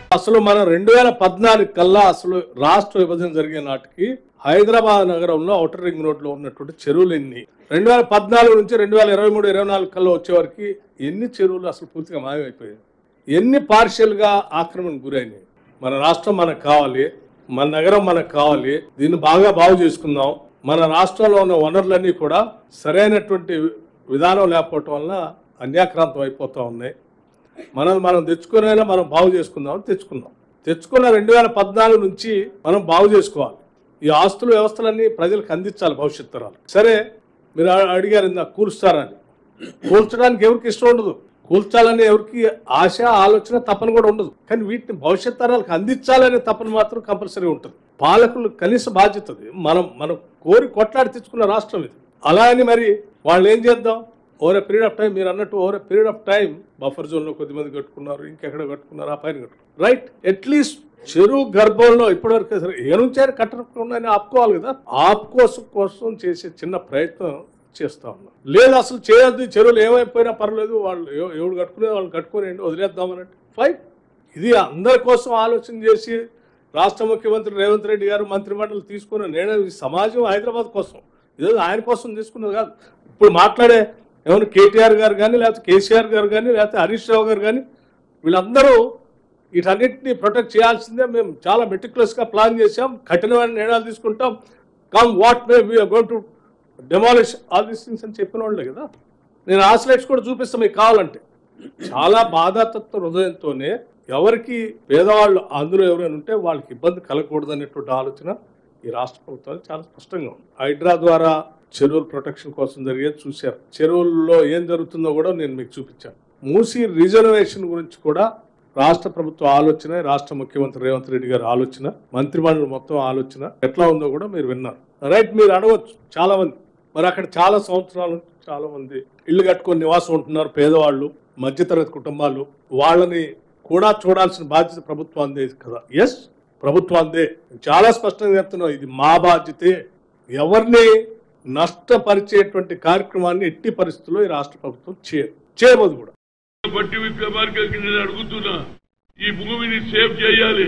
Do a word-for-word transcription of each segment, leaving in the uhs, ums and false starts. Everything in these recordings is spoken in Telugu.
అసలు మనం రెండు వేల పద్నాలుగు కల్లా అసలు రాష్ట్ర విభజన జరిగే నాటికి హైదరాబాద్ నగరంలో ఔటర్ రింగ్ రోడ్ లో ఉన్నటువంటి చెరువులు ఎన్ని రెండు వేల పద్నాలుగు నుంచి రెండు వేల ఇరవై మూడు ఇరవై నాలుగు కల్లా వచ్చే వరకు ఎన్ని చెరువులు అసలు పూర్తిగా మాయమైపోయాయి, ఎన్ని పార్షియల్ గా ఆక్రమణకు గురైనాయి. మన రాష్ట్రం మనకు కావాలి, మన నగరం మనకు కావాలి, దీన్ని బాగా బాగు చేసుకుందాం. మన రాష్ట్రంలో ఉన్న వనరులన్నీ కూడా సరైనటువంటి విధానం లేకపోవటం వల్ల అన్యాక్రాంతం అయిపోతూ ఉన్నాయి. మనం మనం తెచ్చుకునేలా మనం బాగు చేసుకుందాం తెచ్చుకుందాం తెచ్చుకున్న రెండు వేల పద్నాలుగు నుంచి మనం బాగు చేసుకోవాలి. ఈ ఆస్తుల వ్యవస్థలన్నీ ప్రజలకు అందించాలి భవిష్యత్ తరాలు. సరే, మీరు అడిగారు ఇందా కూల్స్తారని. కూల్చడానికి ఎవరికి ఇష్టం ఉండదు, కూల్చాలని ఎవరికి ఆశ ఆలోచన తపన కూడా ఉండదు. కానీ వీటిని భవిష్యత్ తరాలకు అందించాలనే తపన మాత్రం కంపల్సరీ ఉంటుంది. పాలకులు కనీస బాధ్యత. మనం మనం కోరి కొట్లాడి తెచ్చుకున్న రాష్ట్రం ఇది. అలా అని మరి వాళ్ళు ఏం చేద్దాం, over a period of time, మీరు అన్నట్టు over a period of time buffer zone లో కొద్దిమంది కట్టుకున్నారు, ఇంకెక్కడ కట్టుకున్నారు, ఆ పైన కట్టుకున్నారు. రైట్, అట్లీస్ట్ చెరువు గర్భంలో ఇప్పటివరకు సరే ఏ నుంచి కట్టకుండా ఆపుకోవాలి కదా. ఆపుకోసం కోసం చేసే చిన్న ప్రయత్నం చేస్తా ఉన్నాం. లేదు అసలు చేయొద్దు, చెరువులు ఏమైపోయినా పర్లేదు, వాళ్ళు ఎవడు కట్టుకునే వాళ్ళు కట్టుకుని వదిలేద్దామనంటే ఫైట్. ఇది అందరి కోసం ఆలోచన చేసి రాష్ట్ర ముఖ్యమంత్రి రేవంత్ రెడ్డి గారు మంత్రిమండలి తీసుకున్న నిర్ణయం ఈ సమాజం హైదరాబాద్ కోసం, ఇదే ఆయన కోసం తీసుకున్నది కాదు. ఇప్పుడు మాట్లాడే ఎవరు కేటీఆర్ గారు కానీ, లేకపోతే కేసీఆర్ గారు కానీ, లేకపోతే హరీష్ రావు గారు కానీ, వీళ్ళందరూ వీటన్నిటిని ప్రొటెక్ట్ చేయాల్సిందే. మేము చాలా మెటిక్యులస్గా ప్లాన్ చేసాం, కఠినమైన నిర్ణయాలు తీసుకుంటాం. Come what may we are going to demolish all these things అని చెప్పిన వాళ్ళే కదా. నేను ఆ స్లైడ్స్ కూడా చూపిస్తాను మీకు కావాలంటే. చాలా బాధాతత్వ హృదయంతోనే ఎవరికి పేదవాళ్ళు అందులో ఎవరైనా ఉంటే వాళ్ళకి ఇబ్బంది కలగకూడదు అనేటువంటి ఆలోచన ఈ రాష్ట్ర ప్రభుత్వానికి చాలా స్పష్టంగా ఉంది. హైడ్రా ద్వారా చెరువుల ప్రొటెక్షన్ కోసం జరిగేది చూశారు. చెరువుల్లో ఏం జరుగుతుందో కూడా నేను మీకు చూపించాను. మూసీ రిజర్వేషన్ గురించి కూడా రాష్ట్ర ప్రభుత్వ ఆలోచన, రాష్ట్ర ముఖ్యమంత్రి రేవంత్ రెడ్డి గారి ఆలోచన, మంత్రిమండలి మొత్తం ఆలోచన ఎట్లా ఉందో కూడా మీరు విన్నారు. రైట్, మీరు అడగవచ్చు చాలా మంది, మరి అక్కడ చాలా సంవత్సరాల నుంచి చాలా మంది ఇల్లు కట్టుకొని నివాసం ఉంటున్నారు, పేదవాళ్ళు, మధ్యతరగతి కుటుంబాలు, వాళ్ళని కూడా చూడాల్సిన బాధ్యత ప్రభుత్వాందే కదా. ఎస్, ప్రభుత్వాందే. చాలా స్పష్టంగా చెప్తున్నాం, ఇది మా బాధ్యతే. ఎవరిని నష్టపరిచేటువంటి కార్యక్రమాన్ని ఎట్టి పరిస్థితుల్లో ఈ రాష్ట్ర ప్రభుత్వం చేయదు, చేయబోదు కూడా. బట్టి విక్రమార్కకి నేను అడుగుతున్నా, ఈ భూమిని సేవ్ చేయాలి.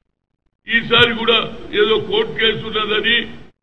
ఈసారి కూడా ఏదో కోర్టు కేసు ఉన్నదని,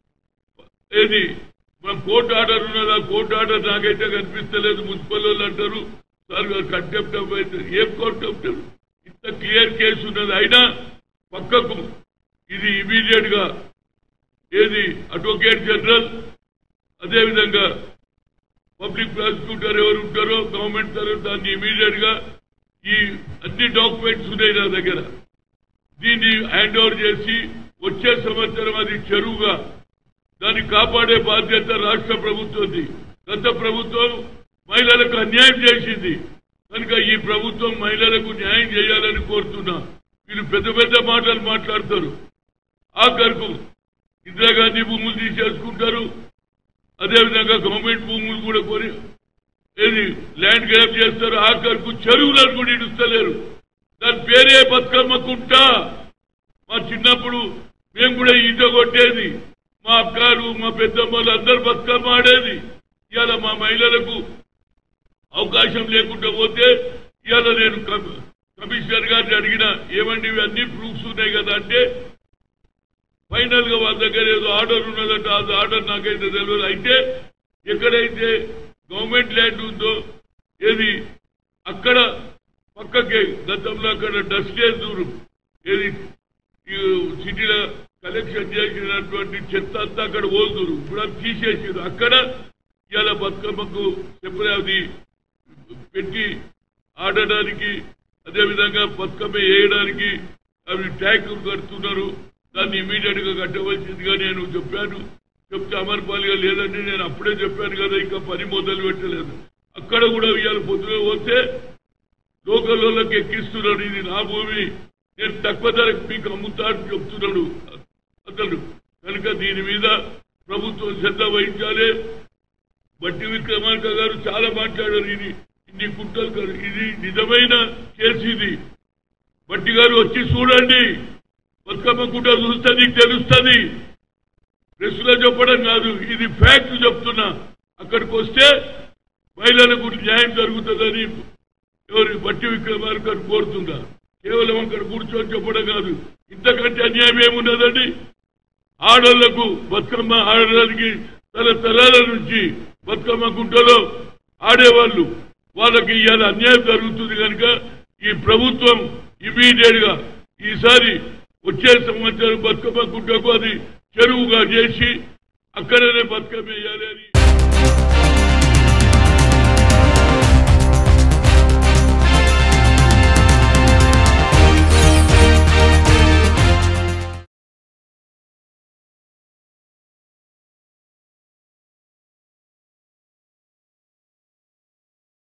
ఏది మన కోర్టు ఆర్డర్ ఉన్నదా, కోర్టు ఆర్డర్ నాకైతే కనిపిస్తలేదు. మున్సిపల్ వాళ్ళు అంటారు సార్ గారు కంటెంప్ట్ అయితే, ఏం కంటెంప్ట్? ఇంత క్లియర్ కేసు ఉన్నది. అయినా పక్కకు ఇది ఇమీడియట్ గా ఏది అడ్వకేట్ జనరల్, అదేవిధంగా పబ్లిక్ ప్రాసిక్యూటర్ ఎవరు ఉంటారో గవర్నమెంట్ తరఫు దాన్ని ఇమీడియట్ గా ఈ అన్ని డాక్యుమెంట్స్ ఉన్నాయి నా దగ్గర, దీన్ని హ్యాండ్ ఓవర్ చేసి వచ్చే సంవత్సరం అది చెరువుగా దాన్ని కాపాడే బాధ్యత రాష్ట్ర ప్రభుత్వంది. గత ప్రభుత్వం మహిళలకు అన్యాయం చేసింది కనుక ఈ ప్రభుత్వం మహిళలకు న్యాయం చేయాలని కోరుతున్నా. వీళ్ళు పెద్ద పెద్ద మాటలు మాట్లాడతారు, ఆఖరుకు ఇందిరాగాంధీ భూములు తీసేసుకుంటారు, అదేవిధంగా గవర్నమెంట్ భూములు కూడా కొని ఏది ల్యాండ్ గ్రాబ్ చేస్తారు, ఆఖరుకు చెరువులను కూడా ఇడుస్తలేరు. దాని పేరే బతుకమ్మకుంటా. మా చిన్నప్పుడు మేము కూడా ఈత కొట్టేది, మా అక్కలు మా పెద్దమ్మలు అందరు బతుకమ్మ ఆడేది. ఇవాళ మా మహిళలకు అవకాశం లేకుండా పోతే ఇవాళ నేను కమిషనర్ గారిని అడిగిన, ఏమండి ఇవన్నీ ప్రూఫ్స్ ఉన్నాయి కదా అంటే, ఫైనల్ గా వాళ్ళ దగ్గర ఏదో ఆర్డర్ ఉన్నదంటే అది ఆర్డర్ నాకైతే తెలియదు. అయితే ఎక్కడైతే గవర్నమెంట్ ల్యాండ్ ఉందో ఏది అక్కడ పక్కకే గతంలో అక్కడ డస్టేజ్ దూరం ఏది సిటీలో కలెక్షన్ చేసినటువంటి చెత్త అంతా అక్కడ పోదురు, ఇప్పుడు అది తీసేసారు. అక్కడ ఇవాళ బతుకమ్మకు చెప్పది పెట్టి ఆడడానికి, అదేవిధంగా బతుకమ్మ వేయడానికి అవి ట్యాంకులు కడుతున్నారు. దాన్ని ఇమీడియట్ గా కట్టవలసిందిగా నేను చెప్పాను. చెప్తే అమర్పాలిగా లేదండి, నేను అప్పుడే చెప్పాను కదా, ఇంకా పని మొదలు పెట్టలేదు. అక్కడ కూడా ఇవాళ పొద్దున పోతే లోకల్ వాళ్ళకి ఎక్కిస్తున్నాడు, ఇది నా భూమి, నేను తక్కువ ధరకు మీకు అమ్ముతాను చెప్తున్నాడు అతను. కనుక దీని మీద ప్రభుత్వం శ్రద్ధ వహించాలి. బట్టి విక్రమార్క గారు చాలా మాట్లాడారు, ఇది ఇన్ని కుట్రలు కాదు, ఇది నిజమైన కేసు. ఇది బట్టి గారు వచ్చి చూడండి, బతుకమ్మ కుట్ర చూస్తే నీకు తెలుస్తుంది. ప్రెస్ లో చెప్పడం కాదు, ఇది ఫ్యాక్ట్ చెప్తున్నా. అక్కడికి వస్తే మహిళలకు న్యాయం జరుగుతుందని ఎవరు బట్టి విక్రమార్క కోరుతున్నారు. కేవలం అక్కడ కూర్చొని చెప్పడం కాదు, ఇంతకంటే అన్యాయం ఏమున్నదండి? ఆడళ్లకు బతుకమ్మ ఆడడానికి తన తరాల నుంచి బతుకమ్మ గుంటలో ఆడేవాళ్ళు, వాళ్ళకి ఇవాళ అన్యాయం జరుగుతుంది కనుక ఈ ప్రభుత్వం ఇమీడియట్ గా ఈసారి వచ్చే సంవత్సరం బతుకమ్మ గుంటకు అది చెరువుగా చేసి అక్కడనే బతుకమ్మ వేయాలి అని